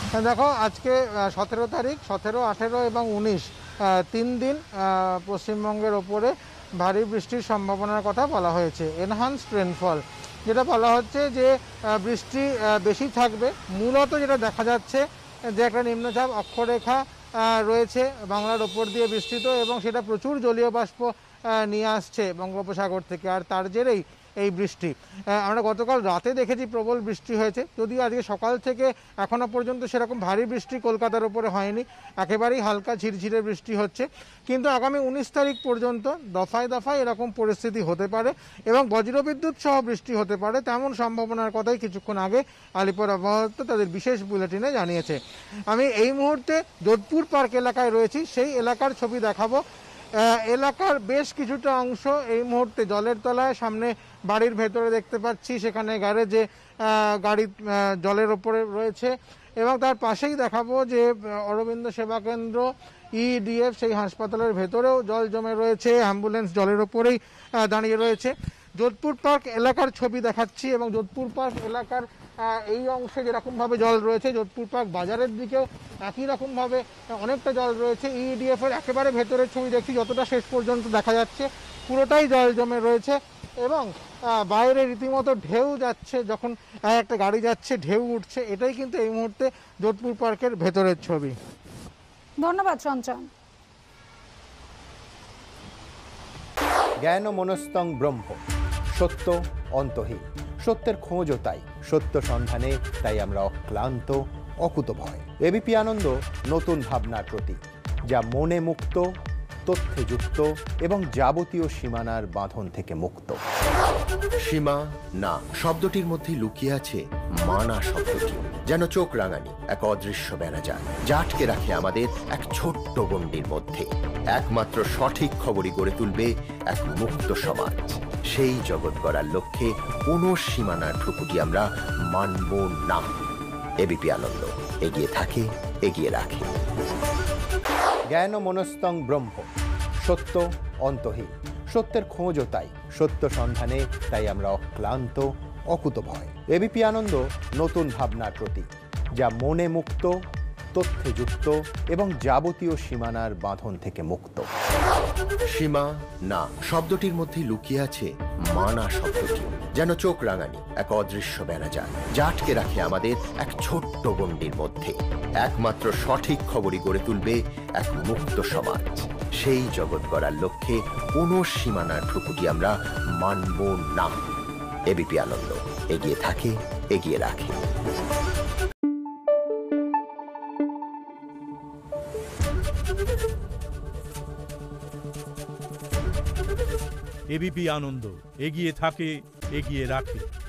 দেখো আজকে 17 তারিখ, 17, 18 এবং 19 3 দিন পশ্চিমবঙ্গের ওপরে ভারী বৃষ্টির সম্ভাবনার কথা বলা হয়েছে। এনহান্সড রেনফল যেটা বলা হচ্ছে যে বৃষ্টি বেশি থাকবে। মূলত যেটা দেখা যাচ্ছে যে একটা নিম্নচাপ অক্ষরেখা রয়েছে বাংলার ওপর দিয়ে বিস্তৃত, এবং সেটা প্রচুর জলীয় বাষ্প নিয়ে আসছে বঙ্গোপসাগর থেকে, আর তার জেরেই এই বৃষ্টি। আমরা গতকাল রাতে দেখেছি প্রবল বৃষ্টি হয়েছে, যদিও আজকে সকাল থেকে এখনও পর্যন্ত সেরকম ভারী বৃষ্টি কলকাতার ওপরে হয়নি, একেবারেই হালকা ঝিরঝিরে বৃষ্টি হচ্ছে। কিন্তু আগামী 19 তারিখ পর্যন্ত দফায় দফায় এরকম পরিস্থিতি হতে পারে এবং বজ্রবিদ্যুৎ সহ বৃষ্টি হতে পারে, তেমন সম্ভাবনার কথাই কিছুক্ষণ আগে আলিপুর আবহাওয়া দপ্তর তাদের বিশেষ বুলেটিনে জানিয়েছে। আমি এই মুহূর্তে যোধপুর পার্ক এলাকায় রয়েছি, সেই এলাকার ছবি দেখাবো। এলাকার বেশ কিছুটা অংশ এই মুহূর্তে জলের তলায়। সামনে বাড়ির ভেতরে দেখতে পাচ্ছি সেখানে গ্যারেজে গাড়ি জলের ওপরে রয়েছে, এবং তার পাশেই দেখাবো যে অরবিন্দ সেবা কেন্দ্র ইডিএফ সেই হাসপাতালের ভেতরেও জল জমে রয়েছে, অ্যাম্বুলেন্স জলের ওপরেই দাঁড়িয়ে রয়েছে। যোধপুর পার্ক এলাকার ছবি দেখাচ্ছি, এবং যোধপুর পার্ক এলাকার এই অংশে যেরকমভাবে জল রয়েছে, যোধপুর পার্ক বাজারের দিকেও একই রকমভাবে অনেকটা জল রয়েছে। ইডিএফ এর একেবারে ভেতরের ছবি দেখছি, যতটা শেষ পর্যন্ত দেখা যাচ্ছে পুরোটাই জল জমে রয়েছে, এবং বাইরে রীতিমতো ঢেউ যাচ্ছে। যখন একটা গাড়ি যাচ্ছে ঢেউ উঠছে, এটাই কিন্তু এই মুহূর্তে যোধপুর পার্কের ভেতরের ছবি। ধন্যবাদ সঞ্চয়ন। জ্ঞান মনস্তং ব্রহ্ম, সত্য অন্তহীন। সত্যের খোঁজও তাই, সত্য সন্ধানে তাই আমরা অক্লান্ত, অকুতভয়। এবিপি আনন্দ নতুন ভাবনার প্রতীক, যা মনে মুক্ত, তথ্যে যুক্ত এবং যাবতীয় সীমানার বাঁধন থেকে মুক্ত। সীমা না শব্দটির মধ্যে লুকিয়ে আছে মানা শব্দটি, যেন চোখ রাঙানি এক অদৃশ্য বেড়াজাল, যা আটকে রাখে আমাদের এক ছোট্ট গণ্ডির মধ্যে। একমাত্র সঠিক খবরই গড়ে তুলবে এক মুক্ত সমাজ। সেই জগৎ গড়ার লক্ষ্যে কোনো সীমানার ঠুকুটি আমরা মানব না। এবিপি আনন্দ এগিয়ে থাকে, এগিয়ে রাখে। জ্ঞান মনস্তং ব্রহ্ম, সত্য অন্তহীন। সত্যের খোঁজও তাই, সত্য সন্ধানে তাই আমরা অক্লান্ত, অকুতভয়। এবিপি আনন্দ নতুন ভাবনার প্রতীক, যা মনে মুক্ত, তথ্যে যুক্ত এবং যাবতীয় সীমানার বাঁধন থেকে মুক্ত। সীমা না শব্দটির মধ্যে লুকিয়ে আছে মানা শব্দটি, যেন চোখ রাঙানি এক অদৃশ্য বেড়াজাল, যা আটকে রাখে আমাদের এক ছোট্ট গণ্ডির মধ্যে। একমাত্র সঠিক খবরই গড়ে তুলবে এক মুক্ত সমাজ। সেই জগৎ গড়ার লক্ষ্যে কোনো সীমানার ঠুকুটি আমরা মানব না। এবিপি আনন্দ এগিয়ে থাকে, এগিয়ে রাখে। এবিপি আনন্দ এগিয়ে থাকে, এগিয়ে রাখে।